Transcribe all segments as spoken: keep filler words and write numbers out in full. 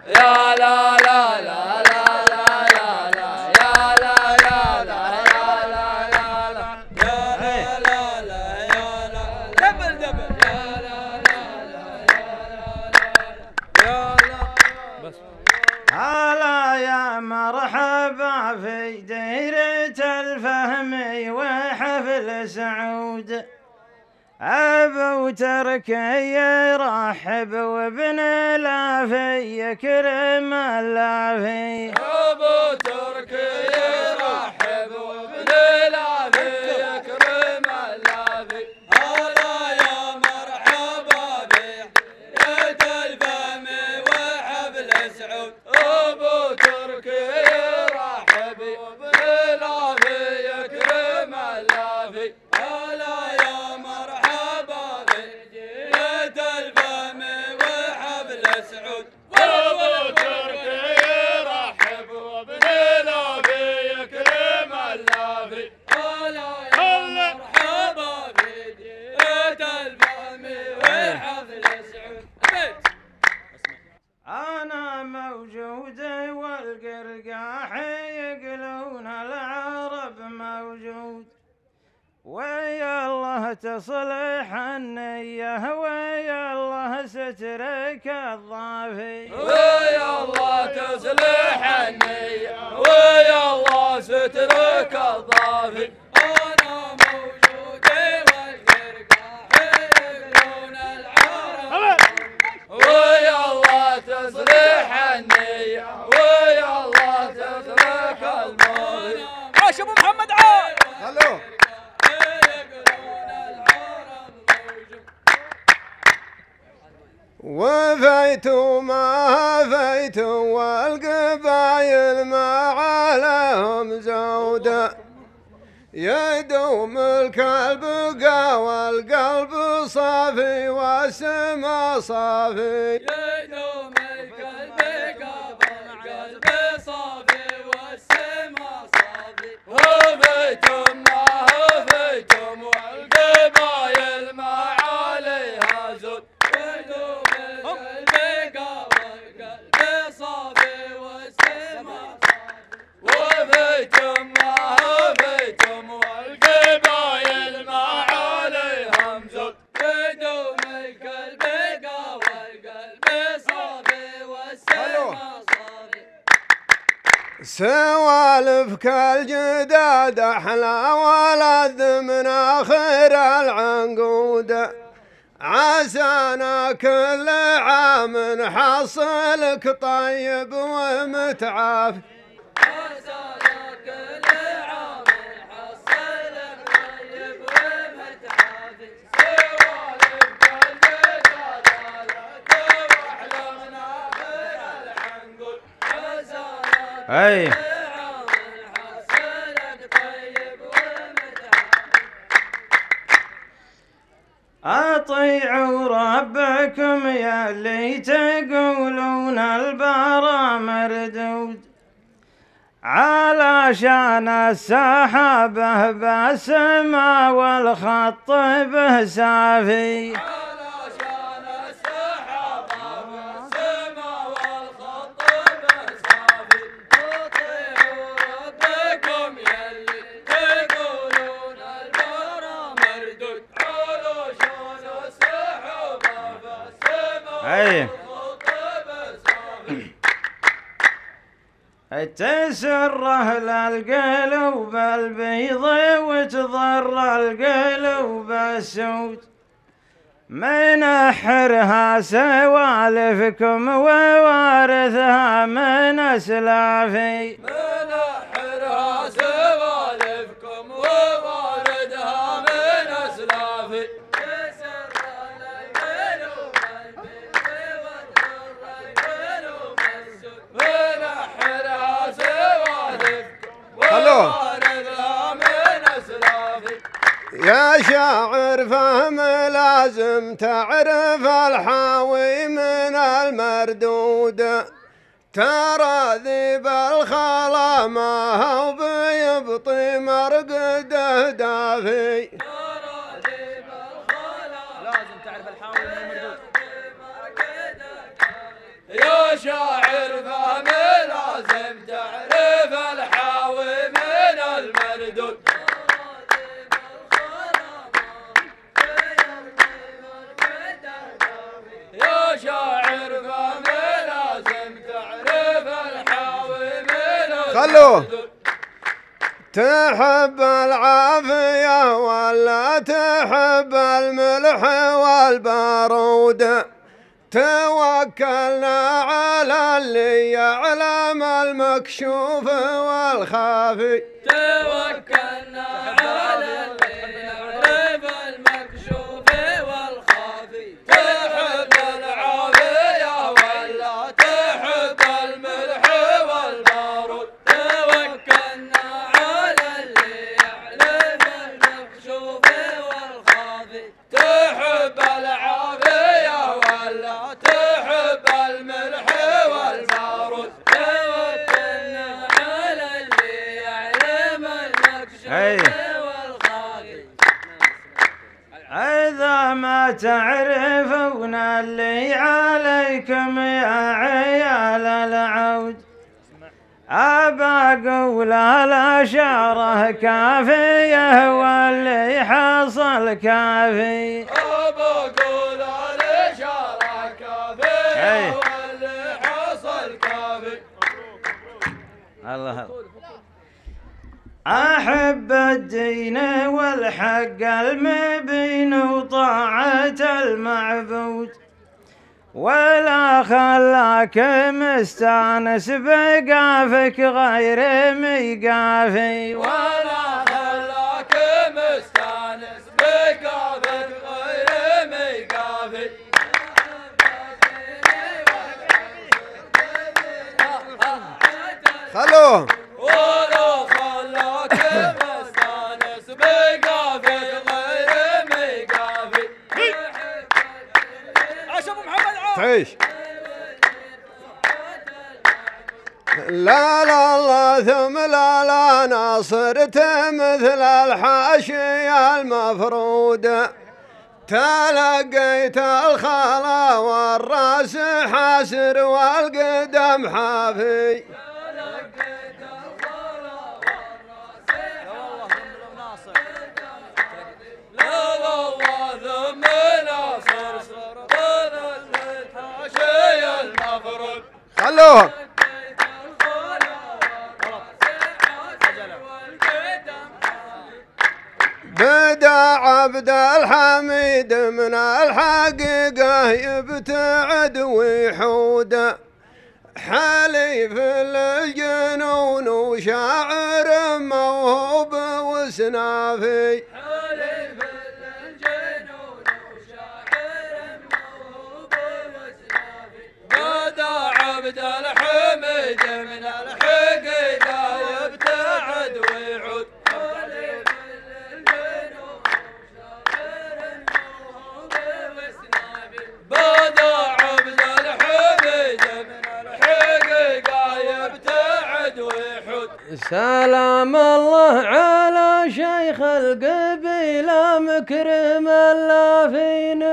يا لا لا لا لا لا لا لا يا لا يا لا يا لا يا لا يا لا لا يا لا دبل دبل يا لا لا لا يا لا بس. هلا يا مرحبا في ديرة الفهم وحفل سعود، أبو تركي يرحب وابن لافي يكرم اللافي. أبو تركي يرحب وابن لافي يكرم اللافي. هلا يا مرحبا بديرة الفم وحفل سعود، أبو تركي يرحب وابن لافي يكرم اللافي. هلا يا مرحبا بديرة الفم وحفل سعود، أبو تركي يرحب وابن لافي يكرم اللافي. هلا يا مرحبا بديرة الفم وحفل سعود. أنا موجود والقرقاح يقلون العرب موجود، ويا الله تصلح النية ويا الله سترك الضافي. ويا الله تصلح النية ويا الله سترك الضافي. أنا موجود والقرقاح يقلون العرب، ويا الله تصلح النية ويا الله تترك الماضي. عاش ابو محمد عاد. هلو وفيت ما فيت والقبايل ما عليهم زودة، يدوم الكلب قا والقلب صافي والسما صافي. يدوم الكلب قا والقلب صافي والسما صافي. هفيتم ما هفيتم والقبايل ما عليها زود، يدوم الكلب قا والقلب صافي والسما صافي. وفيتم ما هفيتم والقبايل ما عليهم زود، يدوم الكلب قا والقلب صافي والسما صافي. سوالف كالجداد أحلى ولد من آخر العنقود، عسانا كل عام نحصلك طيب ومتعافي. عسانا كل عام نحصلك طيب ومتعافي. سوالف كالجداد أحلى واحلمنا آخر العنقود، عسانا أي عام نحصلك طيب ومتعافي. أطيعوا ربكم يا اللي تقولون البرا مردود، علشان السحابة بالسما والخط به سافي. علشان السحابة بالسما والخط به سافي. أطيعوا ربكم يلي تقولون البرا مردود، علشان السحابة بالسما أي والخط به سافي. تسره للقلوب البيض وتضر القلوب السود، منحرها سوالفكم ووارثها من أسلافي. منحرها سوالفكم وواردها من أسلافي. تسر القلوب البيض وتضر القلوب السود، منحرها سوالفكم وواردها من أسلافي. يا شاعر فهم لازم تعرف الحاوي من المردود، ترى ذيب الخلا ما هو بيبطي مرقده دافي. ترى ذيب الخلا لازم تعرف الحاوي من المردود. يا شاعر خلوه تحب العافية ولا تحب الملح والبارود توكلنا على اللي يعلم المكشوف والخافي توكلنا على اللي يعرف المكشوف والخافي تحب العافية ولا تحب الملح والبارود توكلنا على اللي يعلم المكشوف والخافي تحب العافية ولا تحب الملح والبارود توكلنا على اللي يعلم المكشوف والخافي إذا ما تعرفون اللي عليكم يا عيال العود أبا أقول الأشارة كافية واللي حصل كافي أبا أقول الإشارة كافية واللي حصل كافي الله أحب الدين والحق المبين وطاعة المعبود ولا خلاك مستانس بقافك غير ميقافي ولا خلاك مستانس بقافك غير ميقافي خلوه ولا خلاك مستانس بقافك غير ميقافي عاش ابو محمد عاش تعيش لا لا الله ثم لا لا أنا صرت مثل الحاشية المفرودة تلقيت الخلا والراس حاسر والقدم حافي خلوه بدا عبد الحميد من الحقيقة يبتعد ويحود حليف للجنون وشاعر موهوب وسنافي حليف للجنون وشاعر موهوب وسنافي بدا عبد الحميد من الحقيقة يبتعد ويعود حليف للجنون وشاعر موهوب وسنافي بدا عبد الحميد من الحقيقة يبتعد ويحود سلام الله على شيخ القبيلة مكرم اللافين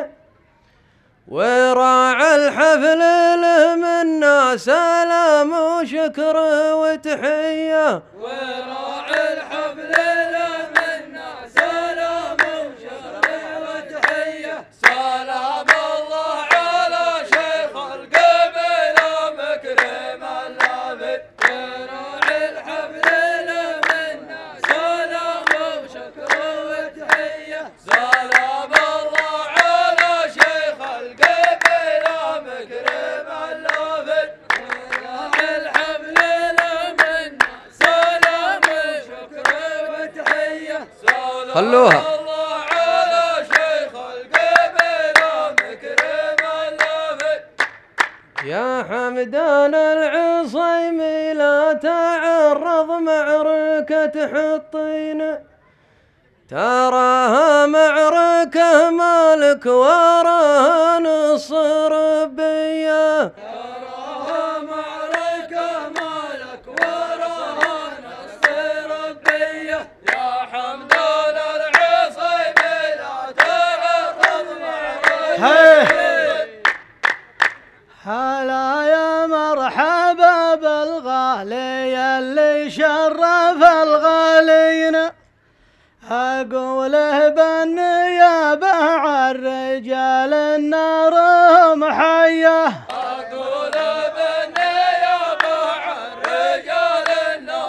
وراعى الحفل له منا سلام وشكر وتحية وراعي الحفل له منا سلام وشكر وتحية سلام الله على شيخ القبيلة مكرم اللافين وراعي الحفل له منا سلام وشكر وتحية سلام الله على شيخ القبيلة مكرم اللافين وراعي الحفل له منا سلام وشكر وتحية خلوها. سلام الله على شيخ القبيلة مكرم اللافين يا حمدان العصيمي لا تعرض معركة حطين تراها معركة مالك وراها نص ربية تراها معركة مالك وراها نص ربية يا حمدان العصيمي لا تعرض معركة هلا يا مرحبا بالغالي اللي شرف الغالين أقوله بالنيابة عن رجال النار محية أقول بالنيابة عن رجال النار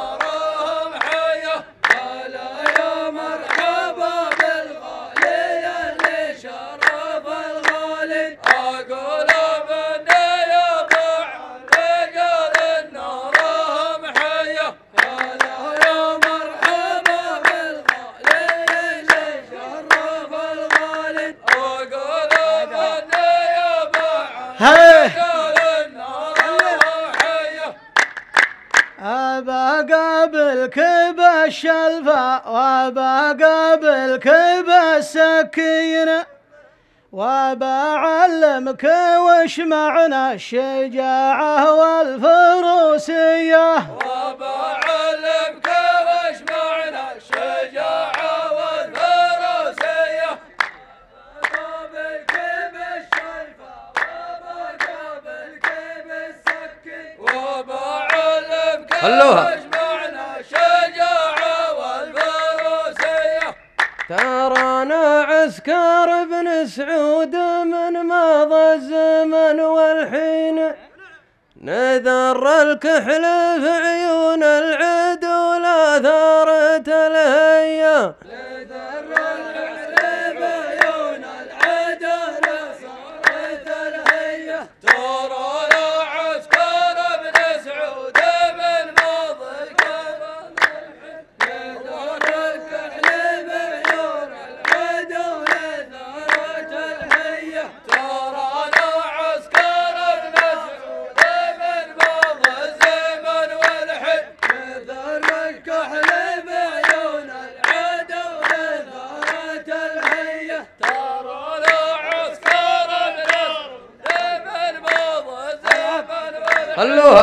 أبا قابلك بالشلفة وأبا قابلك بالسكينة وأبا أعلمك وش معنى الشجاعة والفروسية وأبا أعلمك وش معنى الشجاعة والفروسية قابلك بالشلفة وأبا قابلك بالسكين وأبا أعلمك خلوها. وش معنى الشجاعة والفروسية ترانا عسكر بن سعود من ماضى الزمن والحين نذر الكحل في عيون العدو لا ثارت الهيا نذر الكحل في عيون العدو لا ثارت الهيا ترانا عسكر بن سعود من ماضى الزمن نذر الكحل في عيون العدو لا ثارت الهيا ترانا عسكر بن سعود من ماضى الزمن والحين نذر الكحل في عيون العدو لا ثارت الهيا ترانا عسكر بن سعود من ماضى الزمن والحين خلوها.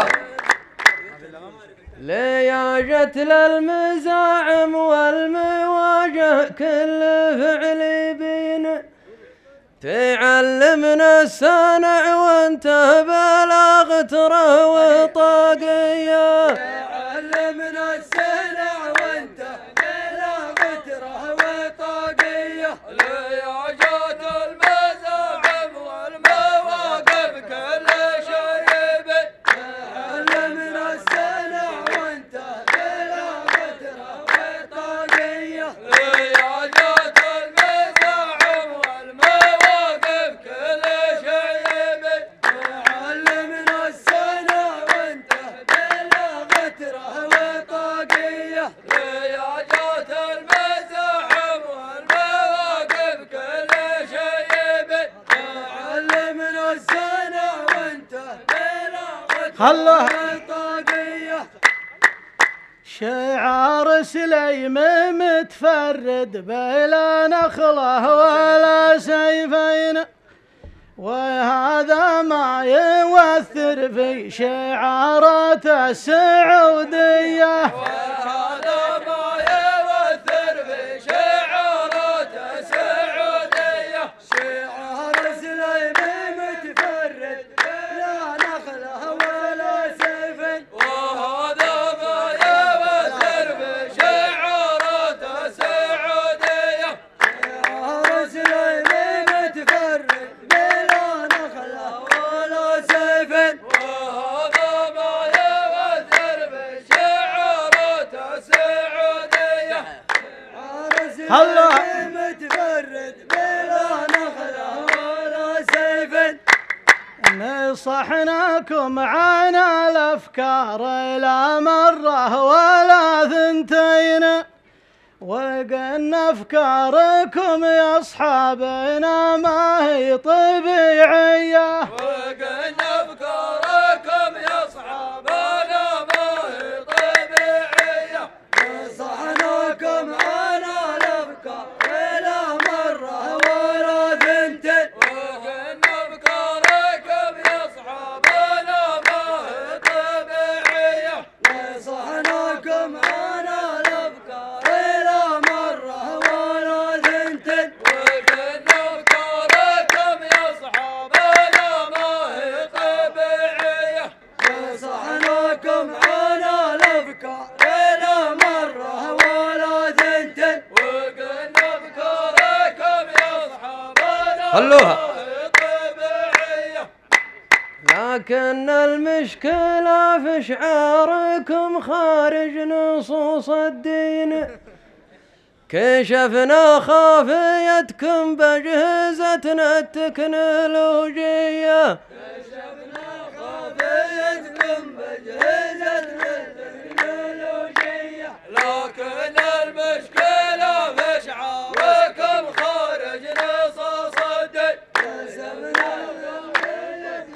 لياجت للمزاعم والمواجه كل فعل بين تعلمنا الصنع وانت بلغت روى طاقية علمنا السنع وانت بلغت رهوة طاقية لياجات المزاعم والمواقف كل شيء بي علمنا السنع وانت بلغت رهوة طاقية لياجات المزاعم والمواقف كل شيء بي علمنا السنع وانت بلغت رهوة طاقية لياجات المزاحم والمواقف كل شيء بي علمنا السنع وانت بلغت خلوها. رهوة طاقية شعار سليم متفرد بلا نخله ولا سيفين وهذا ما يوثر في شعارات السعودية وهذا ما يوثر في شعارات السعودية شعار سليم متفرد لا نخله ولا سيف وهذا ما يوثر في شعارات السعودية شعار سليم متفرد بلا نخله ولا سيف وهذا ما يوثر في شعارات السعودية شعار الله. سليم متفرد بلا نخله ولا سيف نصحناكم عن الأفكار لا مرة ولا ثنتين وقلنا أفكاركم يا أصحابنا ما هي طبيعية وقلنا أفكاركم يا أصحابنا ما هي طبيعية نصحناكم على الأفكار ولا مرة ولا ثنتين وقلنا أفكاركم يا أصحابنا ما هي طبيعية نصحناكم على الأفكار ولا مرة ولا ثنتين وقلنا أفكاركم يا أصحابنا ما هي طبيعية نصحناكم على الأفكار ولا مرة ولا ثنتين وقلنا أفكاركم يا أصحابنا خلوها. ما هي طبيعية لكن المشكلة في شعاركم خارج نصوص الدين كشفنا خافيتكم بأجهزتنا التكنولوجية كشفنا خافيتكم بأجهزتنا التكنولوجية لكن المشكلة في شعاركم خارج نصوص الدين كشفنا خافيتكم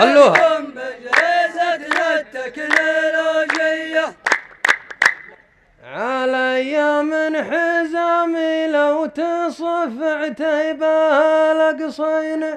خلوها بجهزتنا التكنولوجية علي من حزامي لو تصف عتيبها لقصين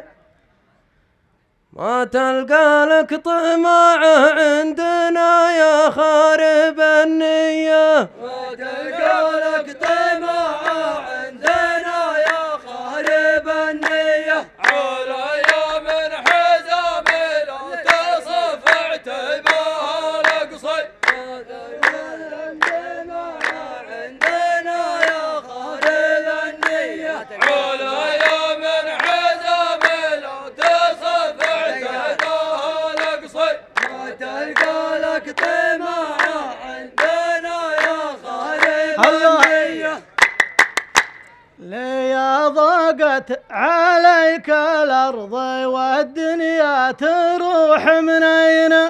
ما تلقى لك طماعه عندنا يا خارب النية ما تلقى لك طماعه عندنا يا خارب النية علي من حزامي لو تصف عتيبها لقصين ما تلقى لك طماعه عندنا يا خارب النية علي من حزامي لو تصف عتيبها لقصين ما تلقى لك طماعه عندنا يا خارب النية ليا ضاقت عليك الأرض والدنيا تروح منين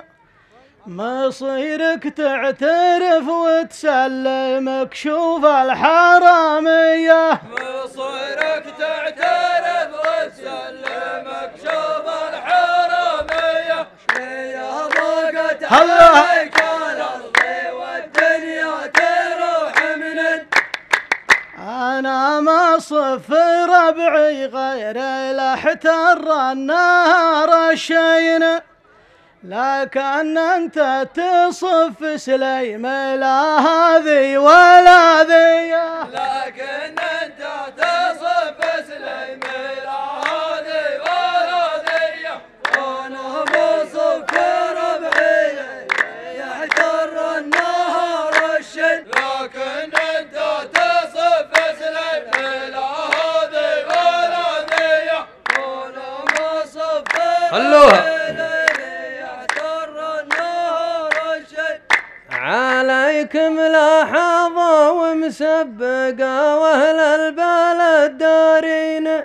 مصيرك تعترف وتسلم كشوف الحرامية مصيرك تعترف وتسلم كشوف الحرامية ليا ضاقت عليك الأرض والدنيا تروح منين أنا ما صف ربعي غير الاحتر النهار الشين لكن أنت تصف سليم لا هذي ولا ذي لكن أنت تصف سليم لا هذي ولا ذي وأنا بصف ربعي يحتر النهار الشين لكن أنت تصف سليم لا هذي ولا ذي وأنا بصف خلوها عليك ملاحظة ومسبقة واهل البلد دارين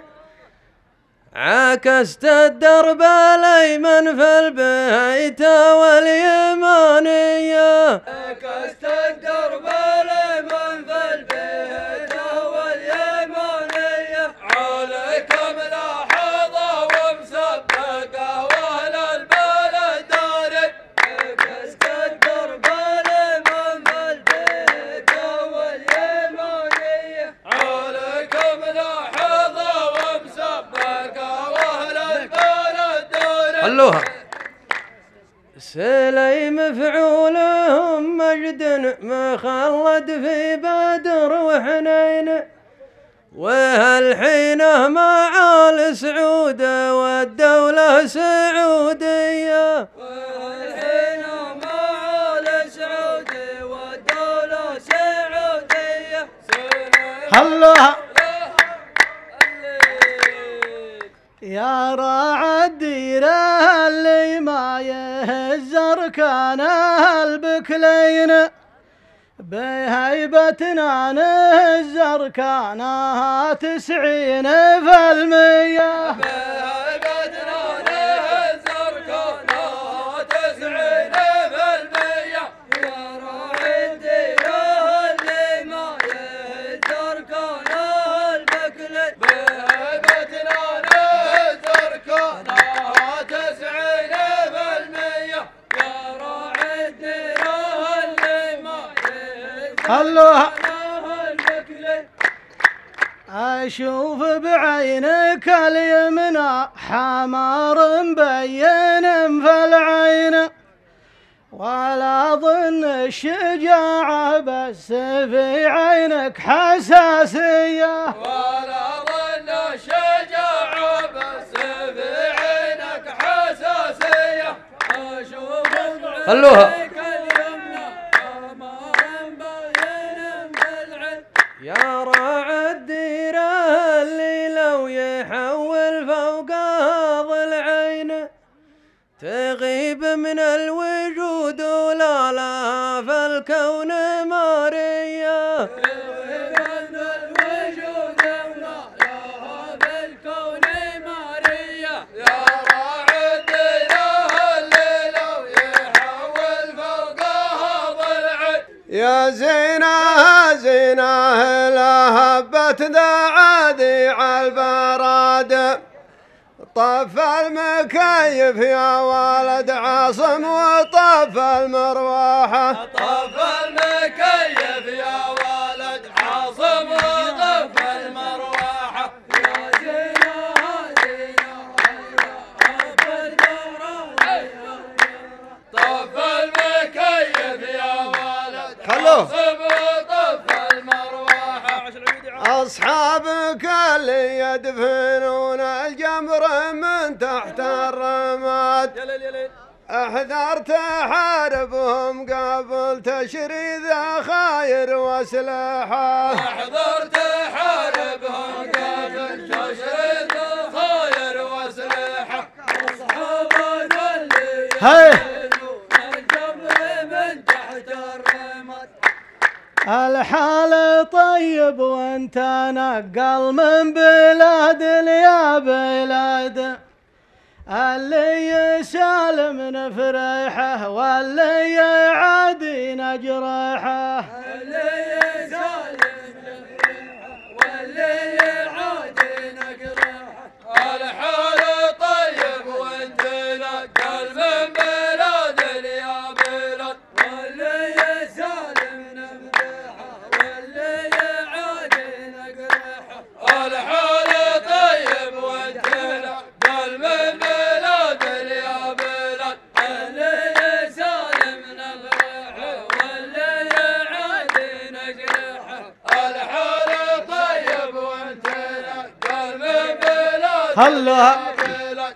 عكست الدرب الايمن في البيت واليمانية عكست الدرب الايمن في البيت واليمانية عليك ملاحظة ومسبقة واهل البلد دارين عكست الدرب الايمن في البيت واليمانية عليك ملاحظة ومسبقة واهل البلد دارين خلوها سليم فعولهم مجد مخلد في بدر وحنين وهالحين مع السعود والدولة سعودية والحين مع السعود والدولة سعودية خلوها يا راعى الديرة اللي ما يهزر كان البكلين بهيبتنا نهزر كانها تسعين في المية بهيبتنا نهزر كانها تسعين في المية يا راعي الديرة اللي ما يهزر كانها البكلين بهيبتنا نهزر كانها تسعين في المية يا راعي الديرة اللي ما يهزر خلوها كانها البكلين أشوف بعينك اليمنى حمار مبين في العين ولا ظن الشجاعة بس في عينك حساسية ولا ظن الشجاعة بس في عينك حساسية أشوف خلوها بعينك اليمنى حمار مبين في العين يا راعي الديرة اللي لو يحول فوق ضلعين تغيب من الوجود ولا لها في الكون مارية من الوجود ولا لها في الكون مارية يا راعي الديرة اللي لو يحول فوقها ضلعين يا زينة زينة لهبت ذا عذيع البراد طف المكيف يا ولد عاصم وطف المروحة طف المكيف يا ولد عاصم وطف المروحة يا زينة زينة طف المروحة طف المكيف يا ولد عاصم وطف المروحة أصحابك اللي يدفنون الجمر من تحت الرماد احذر تحاربهم قبل تشريد خاير وسلاحه احذر تحاربهم قبل تشريد خاير وسلاحه أصحابنا اللي يدفنون الجمر من تحت الرماد الحال طيب وانت نقل من بلاد يا بلاد اللي يسالم نفرحه واللي يعادي نجرحه اللي يسالم نفرحه واللي يعادي نجرحه الحال طيب وانت نقل من بلاد يا بلاد واللي يسالم نفرحه واللي يعادي نجرحه الحال طيب وانت نقل من بلاد يا بلاد اللي يسالم نفرحه واللي يعادي نجرحه الحال طيب وانت نقل من بلاد هلا يا بلاد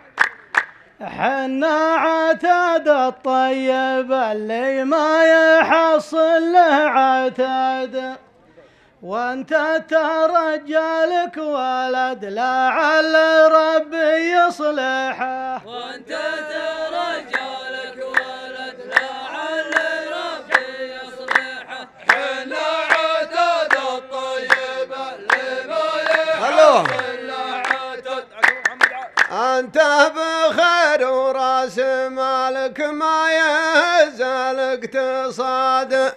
حنا عتاد الطيب اللي ما يحصل له عتاد وانت ترجالك ولد لعل ربي يصلحه وانت ترجالك ولد لعل ربي يصلحه حنا عتاد الطيب اللي ما هلو. يحصل له عتاد انت بخير وراس مالك ما يهزل اقتصاد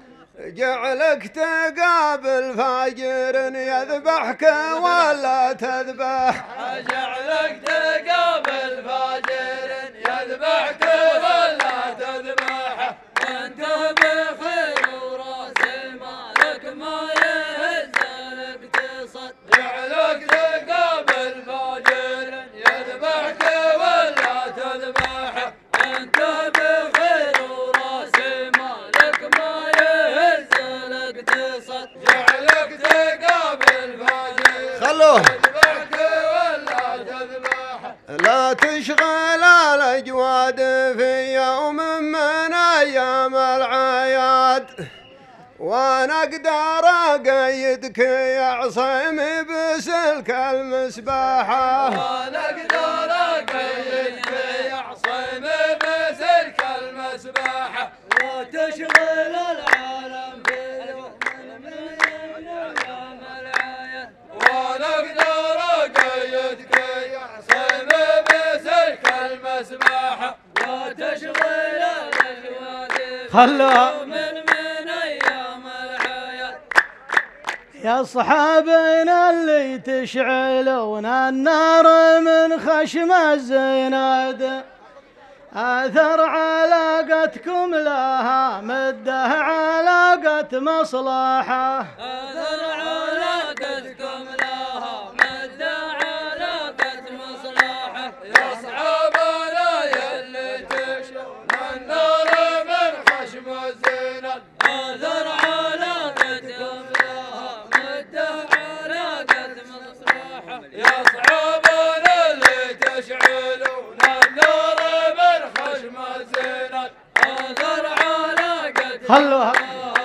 جعلك تقابل فاجر يذبحك ولا تذبح جعلك تقابل فاجر يذبحك ولا تذبحه وانت بخير وراس مالك ما يهز الاقتصاد جعلك تقابل فاجر يذبحك ولا تذبحه وانت بخير وراس مالك ما يهز الاقتصاد جعلك تقابل فاجر خلوه يذبحك ولا تذبحه لا تشغل الاجواد في يوم من ايام العياد وانا اقدر اقيدك يا عصيمي بسلك المسباحه وانا اقدر اقيدك يا عصيمي بسلك المسباحه وتشغل العالم باليوم من ايام العياد وانا اقدر اقيدك يا عصيمي بسلك المسباحه وتشغل الاجواد خلا من من ايام العياد يا اصحابنا اللي تشعلون النار من خشم الزناد اثر علاقتكم لها مده علاقه مصلحه اثر علاقتكم لها مده علاقه مصلحه يا اصحابنا يلي تشعلون النار من خشم الزناد اثر علاقتكم لها مده علاقه مصلحه يا اصحابنا اللي تشعلون النار من خشم الزناد اثر علاقتكم خلوها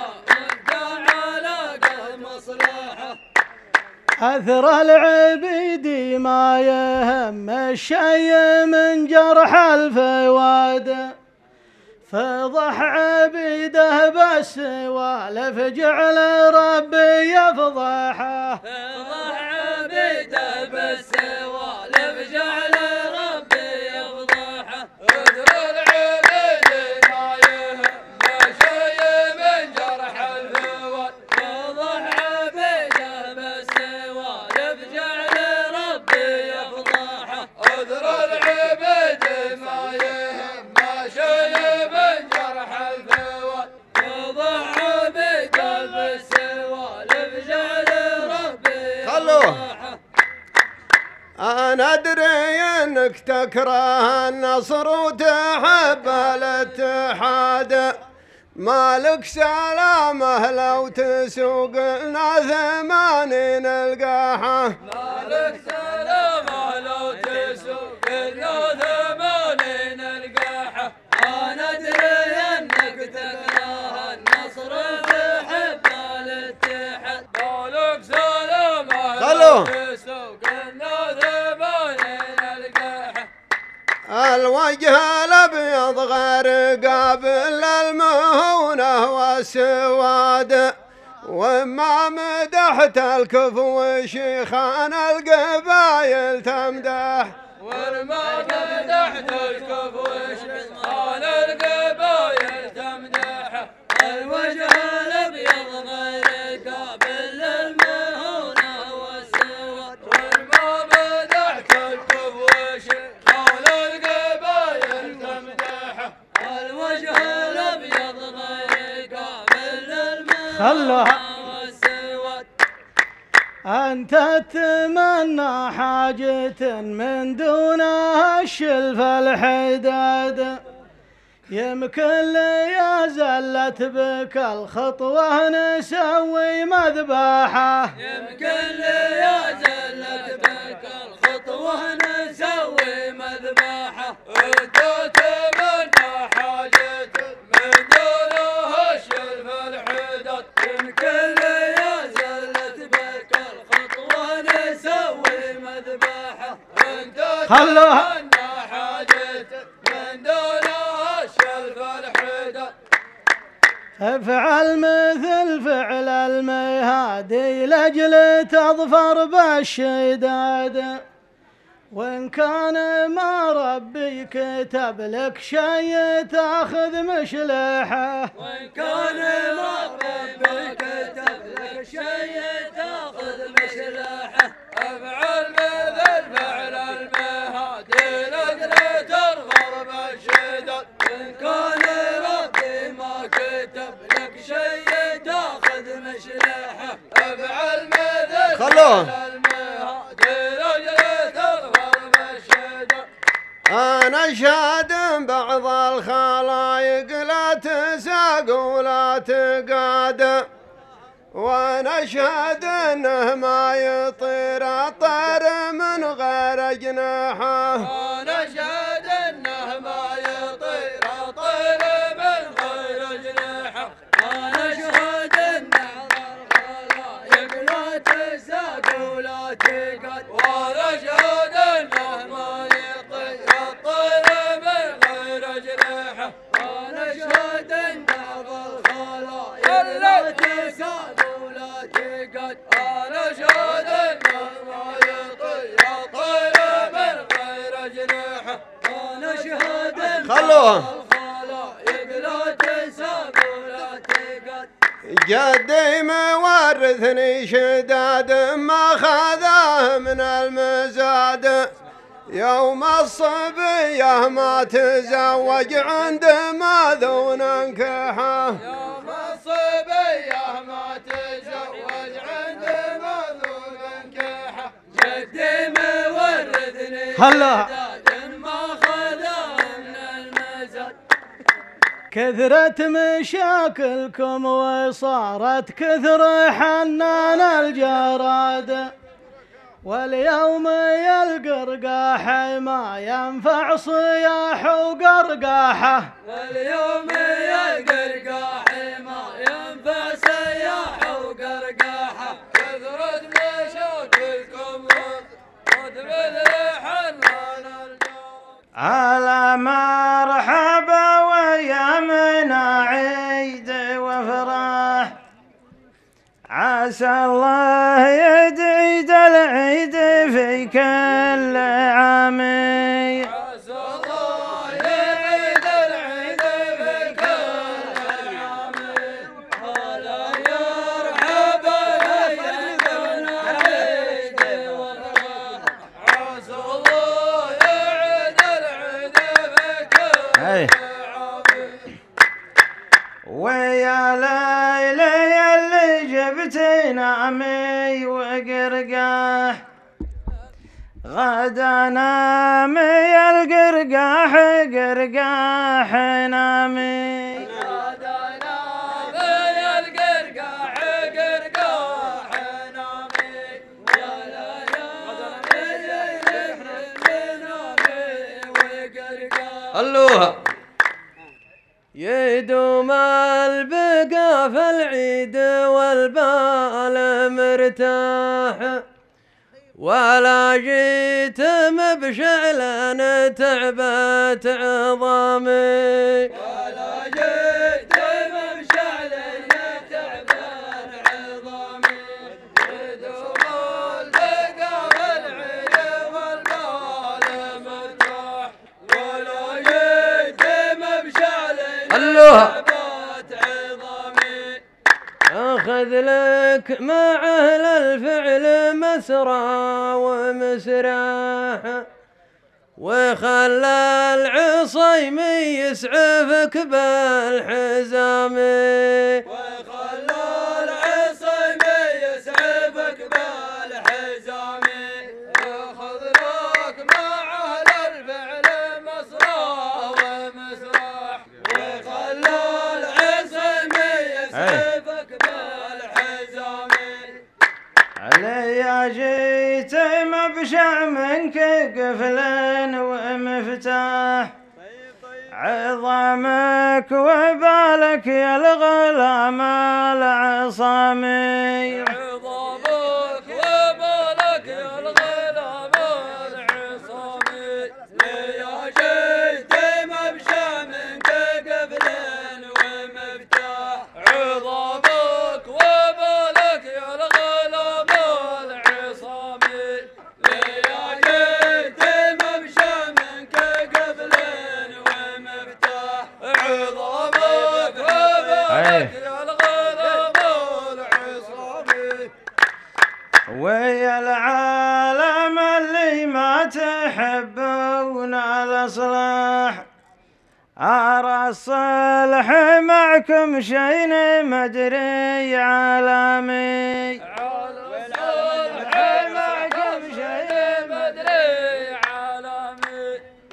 أثر العبيد ما يهم الشي من جرح الفواد فضح عبيده بالسوالف جعل ربي يفضحه فضح عبيده بالسوالف جعل ربي يفضحه اثر العبيد ما يهم شي من جرح الفواد فضح عبيده بالسوالف جعل ربي يفضحه أنا أدري إنك تكره النصر وتحب الاتحاد، مالك سلامه لو تسوق لنا ثمانين القاحة. مالك سلامه لو تسوق لنا ثمانين القاحة. أنا أدري إنك تكره النصر وتحب الاتحاد، مالك سلامه لو تسوق لنا ثمانين القاحة. الوجه الأبيض غير قابل للمهونة والسواد، وما مدحت الكفو شيخان القبايل تمدح. وما مدحت الكفو شيخان القبايل تمدح. الوجه الأبيض غير قابل للمهونة والسواد، وما مدحت الكفو شيخان القبايل تمدح. الوجه الأبيض غير قابل للمهونة والسواد. أنت تتمنى حاجة من دونها الشلف الحداد، يمكن لي زلت بك الخطوة نسوي مذبحة. يمكن لي زلت بك الخطوة نسوي مذبحة. انت تتمنى حاجة من دونها الشلف الحداد، يمكن لي زلت بك الخطوة نسوي مذبحة. انت تتمنى حاجة من دونها الشلف الحداد. افعل مثل فعل المهادي لأجل تظفر بالشداد، وإن كان ما ربي كتب لك شي تاخذ مشلحه. وإن كان ما ربي كتب لك شي تاخذ مشلحه. افعل مثل فعل المهادي لأجل تظفر بالشداد، إن كان ربي ما كتب لك شي تاخذ مشلحه. افعل مثل خلوه. فعل المهادي لأجل تظفر بالشداد. أنا شاد بعض الخلايق لا تساق ولا تقاد، وأنا أشهد إنه ما يطير الطير من غير جناحه. أنا أشهد إنه ما يطير الطير من غير جناحه. أنا أشهد إن الخلايق لا تساق ولا تقاد، وأنا أشهد إنه ما يطير الطير من غير جناحه. أنا أشهد إن الخلايق لا تساق ولا تقاد، أنا أشهد إنه ما يطير الطير من غير جناحه. أنا أشهد إن خلوه. الخلايق لا تساق ولا تقاد. جدي مورثني شداد ما خذاه من المزاد، يوم الصبية ما تزوج عند ماذون انكحه. يوم الصبية ما تزوج عند ماذون انكحه. جدي مورثني هلا. شداد ما خذاه من المزاد. كثرت مشاكلكم وصارت كثر حنان الجراد، واليوم يلقى رقاحه ما ينفع صياح وقرقاحه. واليوم يلقى رقاحه ما ينفع صياح وقرقاحه. كثرت مشاكلكم وتبذل حنان الجراد. على مرحبا ويامنا عيد وفرح، عسى الله يدعيد العيد في كل عام. عسى الله يعيد العيد في كل عام. هلا يرحب الايامنا عيد وفرح، عسى الله يعيد العيد في كل أي. عام. ويا ليلي اللي جبتي نعمي وقرقاح، غدا نامي القرقاح قرقاح نامي غدا نامي القرقاح قرقاح نامي يا لا يا الله يدوم البقى في العيد والبال مرتاح ولا جيت مبشعلان تعبت عظامي ولا جيت مبشعلان تعبت عظامي يدوم البقى في العيد والبال مرتاح ولا جيت مبشعلان الله أخذ لك مع أهل الفعل مسرى ومسراح وخلى العصيمي يسعفك بالحزام وخلى العصيمي يسعفك بالحزام أخذ لك مع أهل الفعل مسرى ومسراح وخلى العصيمي يسعفك علي جيت مبشع منك قفل ومفتاح عظامك وبالك يا الغلام العصامي عظامك وبالك يا الغلام العصامي يا جيت مبشع منك قفل ومفتاح عظامك وبالك يا الغلام العصامي يا جيت مبشع منك قفل ومفتاح عظامك وبالك يا الغلام العصامي ويا العالم اللي ما تحبون الأصلاح أرى الصلح معكم شيء مدري عالمي والصلح معكم شيء مدري عالمي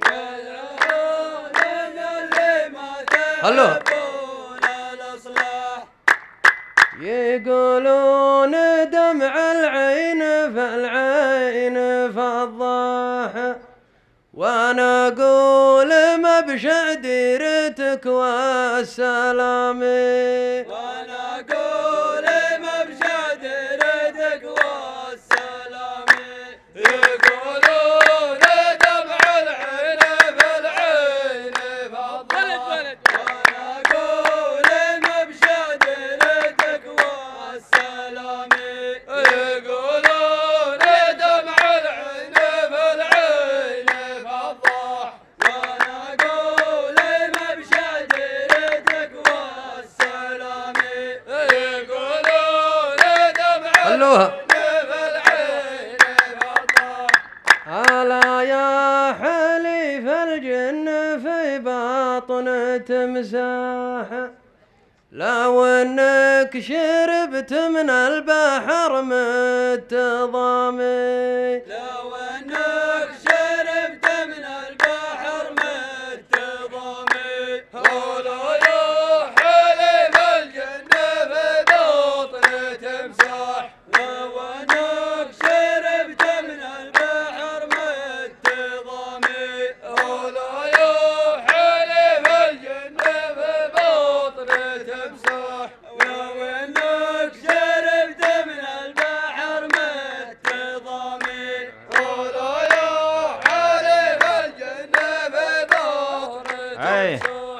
يدعون اللي ما تحبون الأصلاح يقولون دمع العين فالعين فضاح وانا اقول مبشع ديرتك والسلامي وانا اقول مبشع ديرتك والسلامي يقولون دمع العين فالعين فضاح وانا اقول مبشع ديرتك والسلامي يقولون دمع العين فالعين فضاح وانا اقول مبشع ديرتك والسلامي يقولون دمع خلوها فالعين فضاح ألا يا حليف الجن في باطن تمساح لو انك شربت من البحر متضامي لو انك شربت من البحر متضامي هولا يا حليف الجن في بطن تمساح لو انك شربت من البحر متضامي هولا يا حليف الجن في بطن تمساح لو انك شربت من البحر متضامي هولا يا حليف الجن في بطن أي. تمساح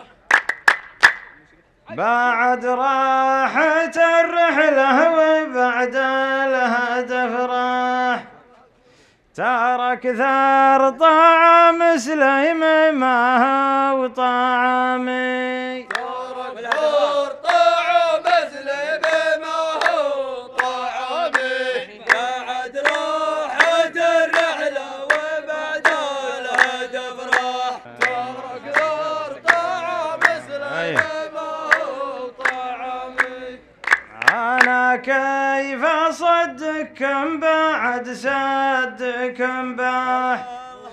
بعد راحت الرحلة وبعد الهدف راح ترك ثار طعام سليم ما هو طعامي ترك ثار طعام سليم ما هو طعامي بعد راحت الرحلة وبعد الهدف راح ترك ثار طعام سليم ما هو طعامي أنا كيف أصدقكم بعد صدقكم باح،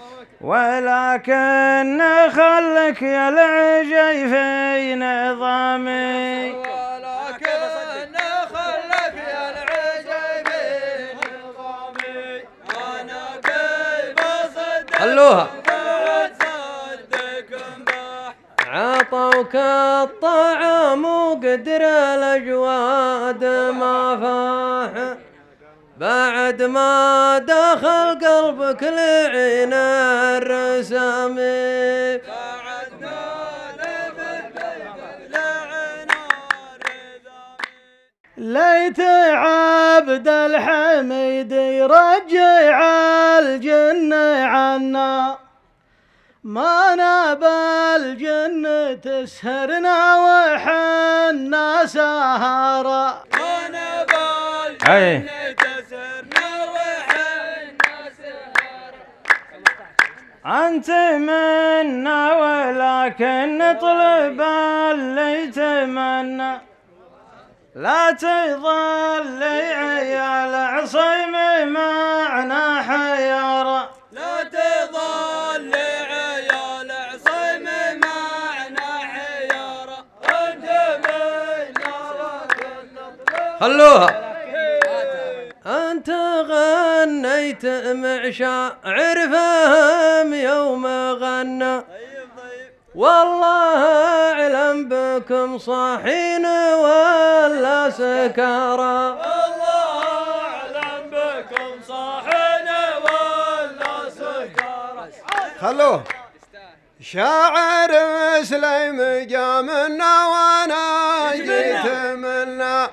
ولكن خلك يا العجي في نظامي، ولكن خلك يا العجي في نظامي، أنا كيف أصدق خلوها بعد صدقكم باح، عطوك الطعام وقدر الأجواد ما فاح، بعد ما دخل قلبك لعين الرسامي، بعد ما نفذ قلبك لعين الرسامي. ليت عبد الحميد يرجع الجن عنا، ما نبى الجن تسهرنا وحنا سهرا، ما نبى أي. الجن تسهرنا وحنا سهرا. أنت منا ولكن نطلب اللي يتمنى، لا تظل عيال عصيم معنا حيارى، لا تظل عيال عصيم معنا حيارى، أنت منا ولكن نطلب. خلوها أنت غنيت مع شاعر فهم يوم غنى، والله أعلم بكم صاحين ولا سكارى، والله أعلم بكم صاحين ولا سكارى. خلوه شاعر سليم جا منا وانا جيت منا،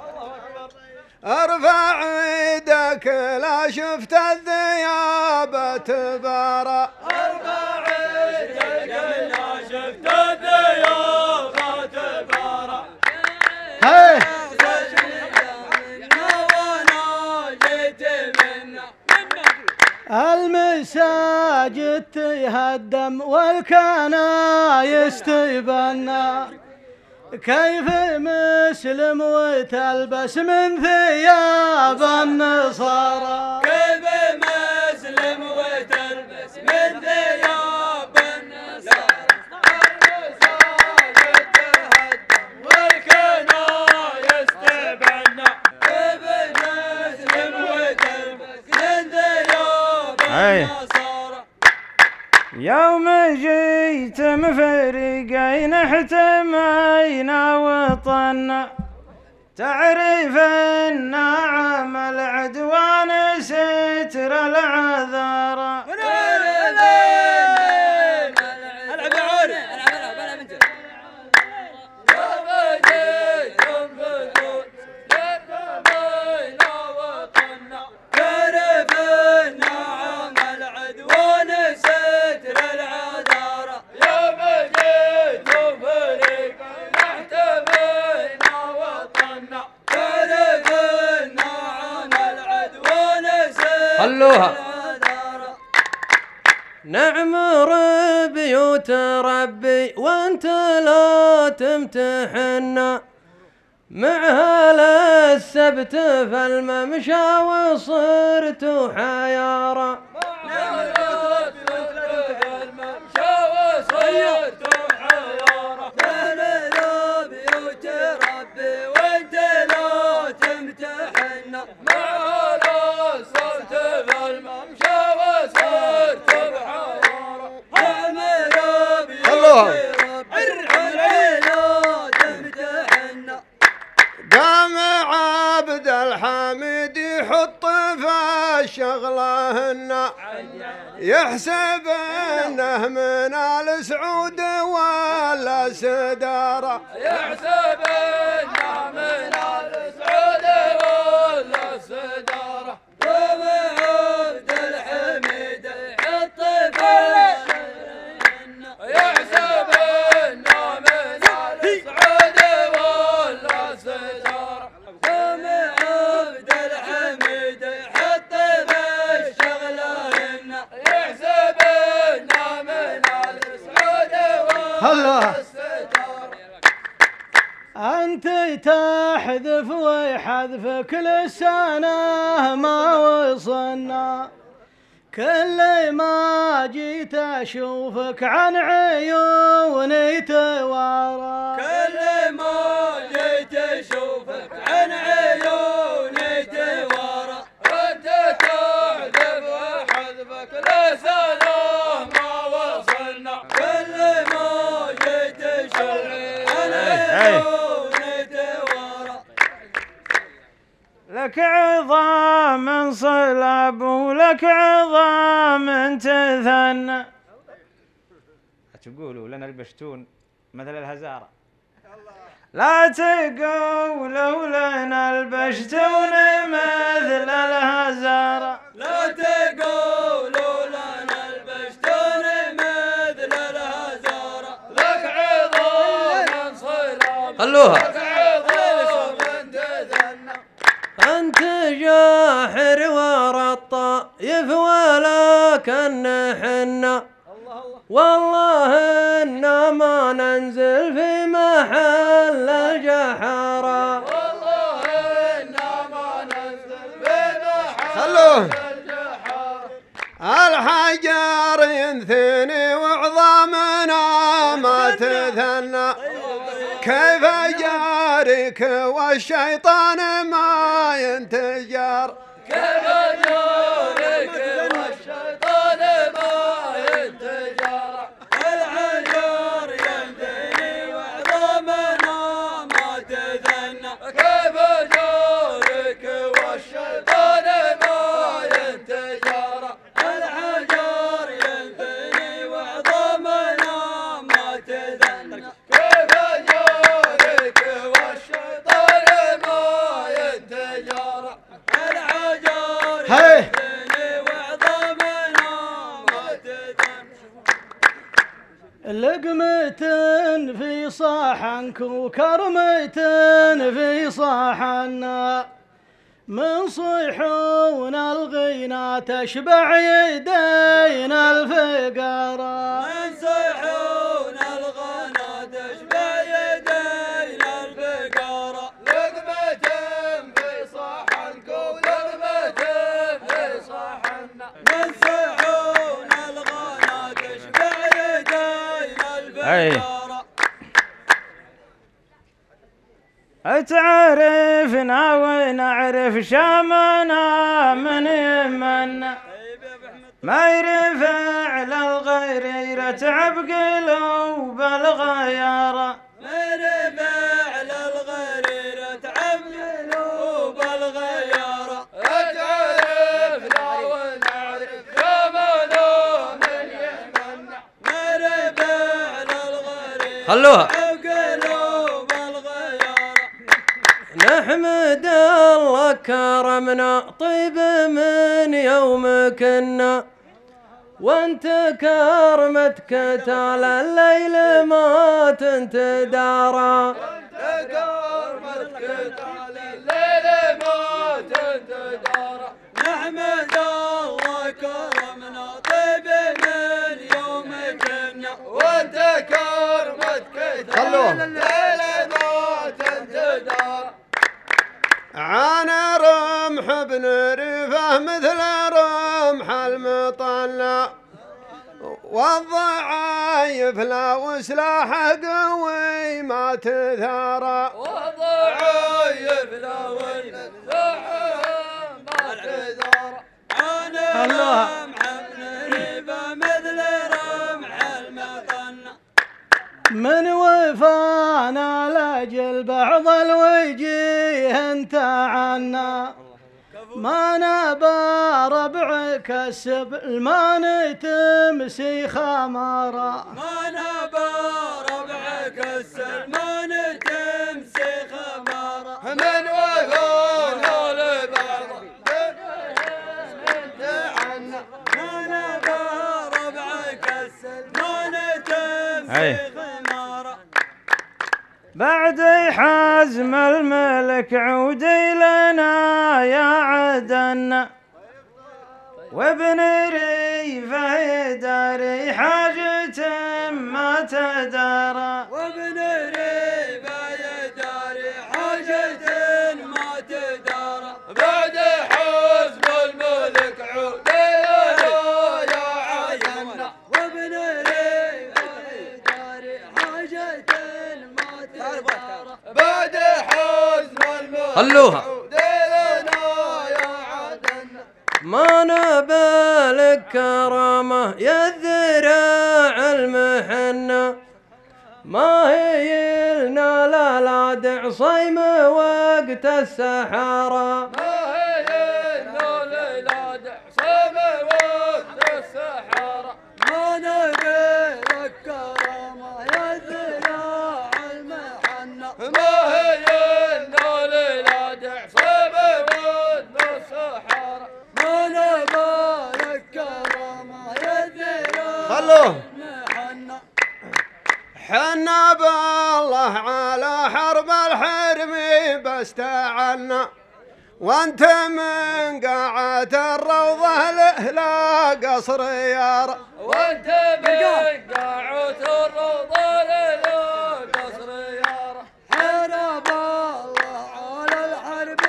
ارفع يدك لا شفت الذياب تبارى، ارفع يدك لا شفت الذياب تبارى، هي وانا جيت منا. المساجد تهدم والكنايس تبنى، كيف مسلم وتلبس من ثياب النصارى، كيف مسلم وتلبس من ثياب النصارى، المساجد تهدم والكنايس تبنى، كيف مسلم وتلبس من ثياب أي. النصارى. يوم جيت مفرقين احتمينا وطنا، تعرف النعم العدوان ستر العذارى، خلوها نعمر بيوت ربي وانت لا تمتحنا، مع هلا السبت في الممشى وصرت حيارى، قام عبد الحميد يحط في الشغلهن، يحسب انه من ال سعود ولا سدارة، يحسب انه من ال سعود ولا سدارة، قام عبد الحميد يحط في الشغلهن، يحسب انه من ال سعود ولا سدارة، قام عبد الحميد يحط في الشغلهن، يحسب انه من ال سعود هلا ولا سدارة. أنت انت تحذف ويحذفك لسانه ما وصلنا، كل ما جيت اشوفك عن عيوني توارى، كل ما جيت اشوفك عن عيوني توارى، وانت تحذف وحذفك لسانه ما وصلنا، كل ما جيت اشوفك عن عيوني توارى. لك عظام صلب ولك عظام تثنى. تقولوا لنا البشتون مثل الهزارة، لا تقولوا لنا البشتون مثل الهزارة، لا تقولوا لنا البشتون مثل الهزارة، لك عظام صلب خلوها. أنت جاحر ورا الطايف ولكن حنا، والله إنا ما ننزل في محل الجحارة، والله إنا ما ننزل في محل خلوه الجحارة. الحجر ينثني وعظامنا ما تثنى، كيف جارك والشيطان ما ينتجر، كيف جارك والشيطان ما ينتجر، الحجر ينثني وعظامنا ما تثنى، كيف جارك والشيطان ما ينتجر، الحجر ينثني وعظامنا ما تثنى، كيف جارك والشيطان ما ينتجر، الحجر هي. ينثني وعظامنا ما تثنى. لقمة في صحنك وكرمة في صحنا، من صيحون الغينا تشبع يدينا الفقارة، من صيحون الغنا تشبع يدينا الفقارة، لقمة في صحنك ولقمة في صحنا، من صيحون الغنا تشبع يدينا الفقارة. تعرفنا ونعرف شامنا من يمنا، ما يرفع للغير يرتعب قلوب الغيارة، ما يرفع للغير يرتعب قلوب الغيارة، تعرفنا ونعرف شامنا من يمنا، ما يرفع للغير خلوها. قلوب الغيارة. نحمد الله كرمنا طيب من يوم كنا، وانت كرمتك تال الليل ما تنتدارى، نحمد الله كرمنا طيب من يوم كنا، وانت كرمتك خلوه. الليل ما تنتدار. عانى رمح بن رفاه مثل رمح المطلع، والضعايف لا وسلاحه قوي ما تثارى، وضعايف لا وسلاحه ما تثارى، عانى رمح بن رفاه مثل رمح المطلع، من وفانا لاجل بعض الوجيه انت عنا، ما نبى ربعك السبل ما نتمسي خمارة، ما نبى ربعك السلمان تمسي خمارة، من وفانا لبعض انت عنا، ما نبى ربعك السلمان تمسي خمارة. بعد حزم الملك عودي لنا يا عدنا، وابن ريفه يداري حاجة ما تدارى، وابن ريفه يداري خلوها ما نبالك كرامة يا الذراع المحنة ما هي لنا لا لا دعصيم وقت السحارة ما هي لنا لا دعصيم وقت السحارة ما نبالك كرامة يا الذراع المحنة ما هي لنا لا دعصيم وقت السحارة ما نبالك كرامة يا الذراع خلوه المحنة حنا بالله على حرب الحرم باستعنا وانت من قاعة الروضة لا قصر يارا وانت من قاعة الروضة لا قصر يارا حنا بالله على الحرب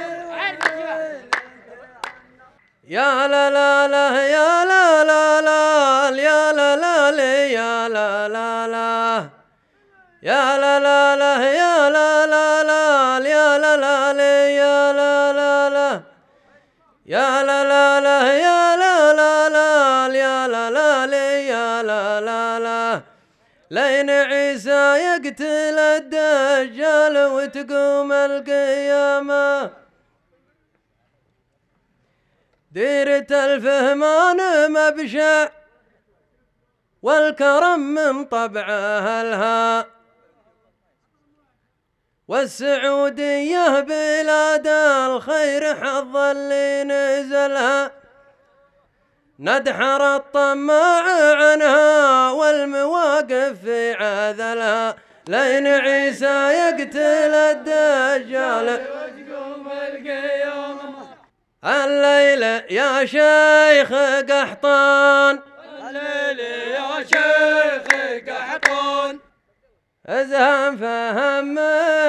يا لا لا لا يا لا لا لا يا لا لا لا يا لا لا لا يا لا لا لا يا لا لا لا يا لا لا لا يا لا لا لا يا لا لا لا يا لا لا لا يا لا لا لا يا لا لا لا لين عيسى يقتل الدجال وتقوم القيامة ديرة الفهمان مبشع والكرم من طبعها الها والسعودية بلاد الخير حظ اللي نزلها ندحر الطماع عنها والمواقف في عذلها لين عيسى يقتل الدجال وتقوم القيامة الليلة يا شيخ قحطان الليل يا شيخ قحطان ازهم فهم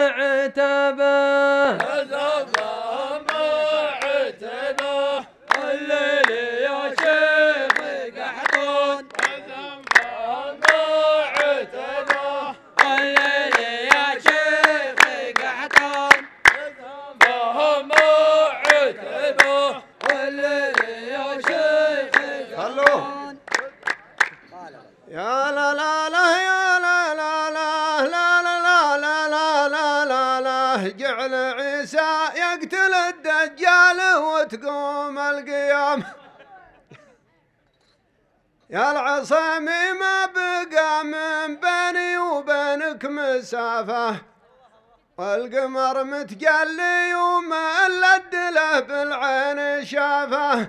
عتبه أزفهم عتبه الليل يا شيخ قحطان أزفهم عتبه الليل يا شيخ قحطان أزفهم عتبه الليل يا شيخ خلوه يا لا لا لا يا لا لا لا لا لا لا لا لا لا لا جعل عيسى يقتل الدجال وتقوم القيام يا العصامي ما بقى من بيني وبينك مسافة والقمر متجلي وما لد له بالعين شافه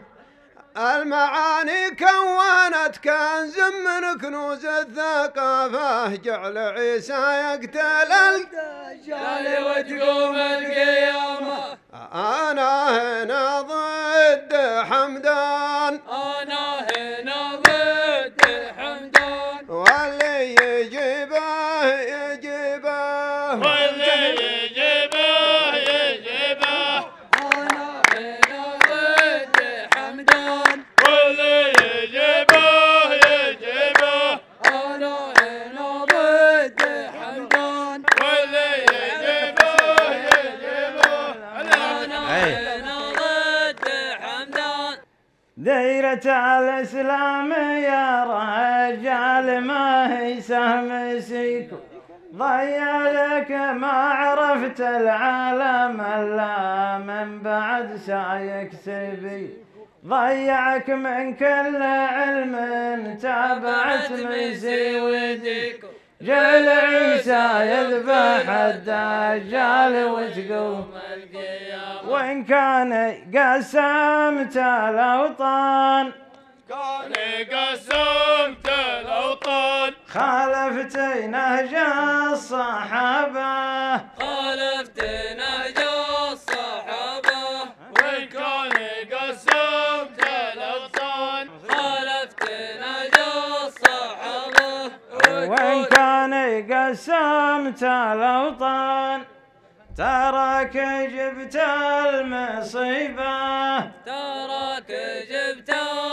المعاني كونت كنز من كنوز الثقافة جعل عيسى يقتل الدجال وتقوم القيامة أنا هنا ضد حمدان أنا هنا ضد حمدان واللي يجيبه يجيبه واللي يجيبه يجيبه أنا هنا ضد حمدان واللي يجيبه يجيبه أنا هنا ضد حمدان واللي يجيبه يجيبه أنا أي. هنا ضد حمدان ديرة الإسلام يا رجال ما هي سهم سيكو ضيعك ما عرفت العالم إلا من بعد سايك سبي ضيعك من كل علم تابعت ميسي وديك جل عيسى يذبح الدجال وتقوم وإن كان قسمت الأوطان كان قسمت الأوطان خالفت نهج الصحابة خالفت نهج الصحابة وإن كان قسمت الأوطان خالفت نهج الصحابة وإن كان قسمت الأوطان تراك جبت المصيبة تراك جبت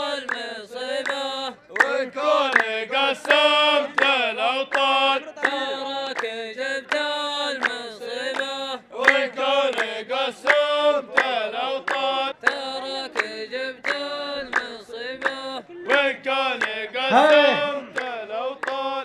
المصيبة وإن كان قسمت الأوطان تراك جبت المصيبة وإن كان قسمت قسمت الأوطان.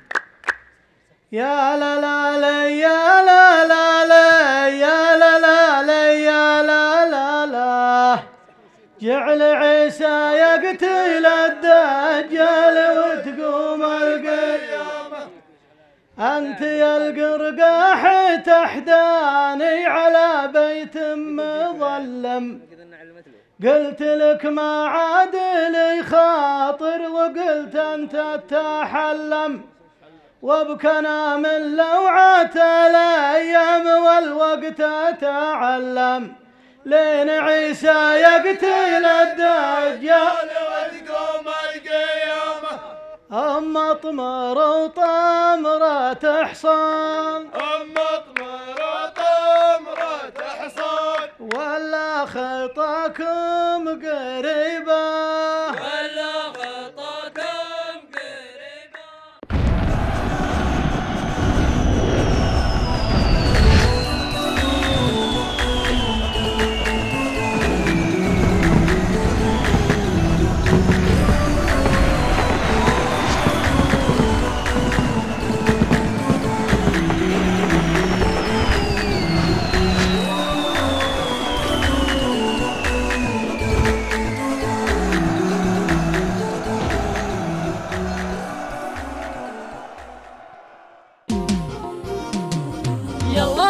يا لا لا لا يا لا لا لا يا لا لا لا يا لا لا لا جعل عيسى يقتل الدجال وتقوم القيامة. أنت يا القرقاح تحداني على بيت مظلم، قلت لك ما عاد لي خاطر وقلت أنت تحلم، وبكنا من لوعة الأيام والوقت تعلم، لين عيسى يقتل الدجال وتقوم القيامة. أم أطمر وطمرة حصان، أم أطمر وطمرة حصان، ولا خطاكم قريبة، ولا خطاكم قريبة. يلا